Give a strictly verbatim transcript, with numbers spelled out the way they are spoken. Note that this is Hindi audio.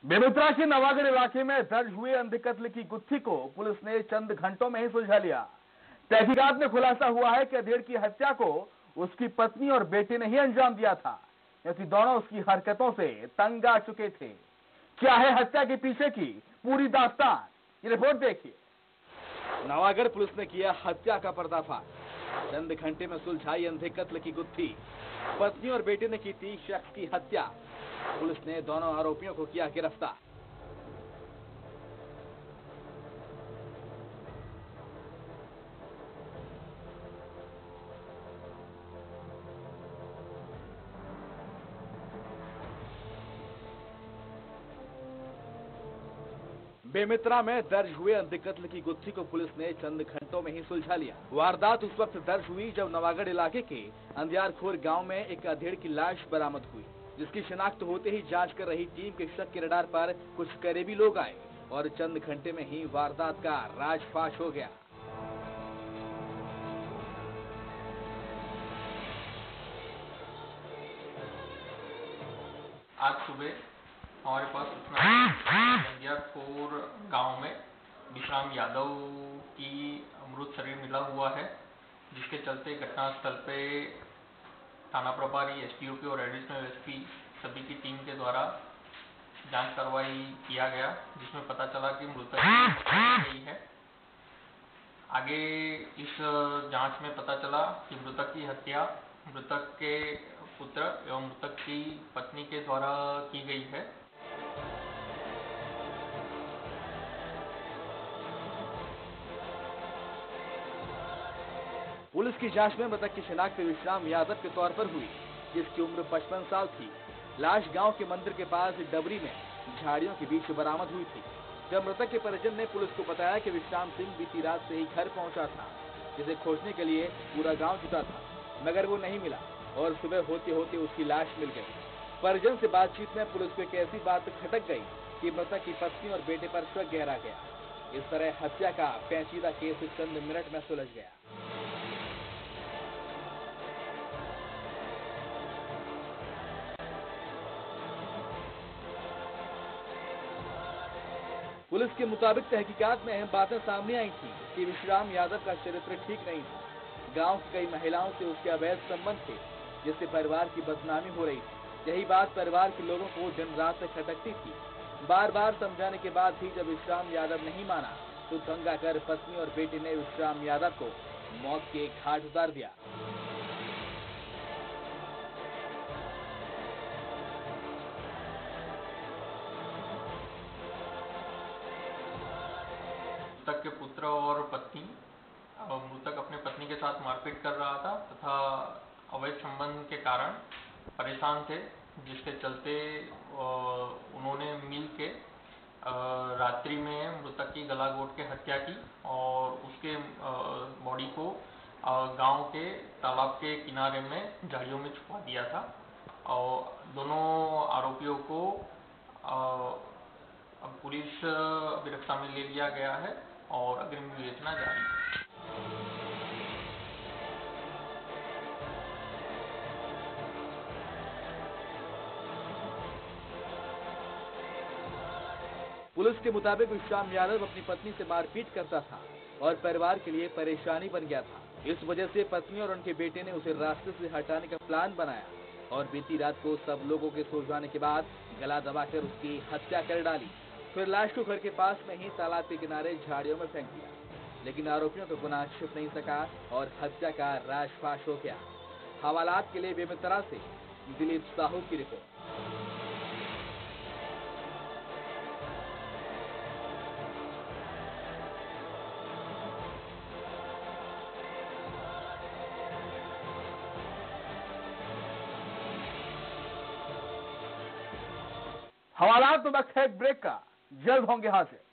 बेमित्रा के नवागढ़ इलाके में दर्ज हुए अंधकत्ल की गुत्थी को पुलिस ने चंद घंटों में ही सुलझा लिया। तहकीकात में खुलासा हुआ है कि अधेड़ की हत्या को उसकी पत्नी और बेटे ने ही अंजाम दिया था, क्योंकि दोनों उसकी हरकतों से तंग आ चुके थे। क्या है हत्या के पीछे की पूरी दास्तान, ये रिपोर्ट देखिए। नवागढ़ पुलिस ने किया हत्या का पर्दाफाश। चंद घंटे में सुलझाई अंधकत्ल की गुत्थी। पत्नी और बेटे ने की थी शख्स की हत्या। पुलिस ने दोनों आरोपियों को किया गिरफ्तार। बेमित्रा में दर्ज हुए अंधकत्ल की गुत्थी को पुलिस ने चंद घंटों में ही सुलझा लिया। वारदात उस वक्त दर्ज हुई जब नवागढ़ इलाके के अंदियारखोर गांव में एक अधेड़ की लाश बरामद हुई, जिसकी शिनाख्त होते ही जांच कर रही टीम के शक के रडार पर कुछ करीबी लोग आए और चंद घंटे में ही वारदात का राजफाश हो गया। आज सुबह हमारे पास अंदियारखोर गांव में विश्राम यादव की मृत शरीर मिला हुआ है, जिसके चलते घटनास्थल पे थाना प्रभारी, एसडीओपी और एडिशनल एसपी सभी की टीम के द्वारा जांच कार्रवाई किया गया, जिसमें पता चला कि मृतक गई है। आगे इस जांच में पता चला कि मृतक की हत्या मृतक के पुत्र एवं मृतक की पत्नी के द्वारा की गई है। पुलिस की जांच में मृतक की शिनाख्त विश्राम यादव के तौर पर हुई, जिसकी उम्र पचपन साल थी। लाश गांव के मंदिर के पास डबरी में झाड़ियों के बीच बरामद हुई थी। जब मृतक के परिजन ने पुलिस को बताया कि विश्राम सिंह बीती रात से ही घर पहुंचा था, जिसे खोजने के लिए पूरा गांव जुटा था, मगर वो नहीं मिला और सुबह होते होते उसकी लाश मिल गई। परिजन से बातचीत में पुलिस को एक ऐसी बात खटक गई कि मृतक की पत्नी और बेटे पर शक गहरा गया। इस तरह हत्या का पेचीदा केस चंद मिनट में सुलझ गया। पुलिस के मुताबिक तहकीकात में अहम बातें सामने आई थी कि विश्राम यादव का चरित्र ठीक नहीं था। गांव की कई महिलाओं से उसके अवैध संबंध थे, जिससे परिवार की बदनामी हो रही थी। यही बात परिवार के लोगों को दिन रात से खटकती थी। बार बार समझाने के बाद भी जब विश्राम यादव नहीं माना, तो तंग आकर पत्नी और बेटे ने विश्राम यादव को मौत के घाट उतार दिया। मृतक के पुत्र और पत्नी, मृतक अपने पत्नी के साथ मारपीट कर रहा था तथा अवैध संबंध के कारण परेशान थे, जिसके चलते उन्होंने मिल के रात्रि में मृतक की गला घोट के हत्या की और उसके बॉडी को गांव के तालाब के किनारे में झाड़ियों में छुपा दिया था। और दोनों आरोपियों को अब पुलिस गिरफ्तार में ले लिया गया है और अग्रिम विवेचना जारी है। पुलिस के मुताबिक विश्राम यादव अपनी पत्नी से मारपीट करता था और परिवार के लिए परेशानी बन गया था। इस वजह से पत्नी और उनके बेटे ने उसे रास्ते से हटाने का प्लान बनाया और बीती रात को सब लोगों के सो जाने के बाद गला दबाकर उसकी हत्या कर डाली। फिर लाश को घर के पास में ही तालाब के किनारे झाड़ियों में फेंक दिया, लेकिन आरोपियों को गुनाह छिप नहीं सका और हत्या का राजफाश हो गया। हवालात के लिए बेमित्रा से दिलीप साहू की रिपोर्ट। हवालात तो वक्त है ब्रेक का, जल्द होंगे हाजिर।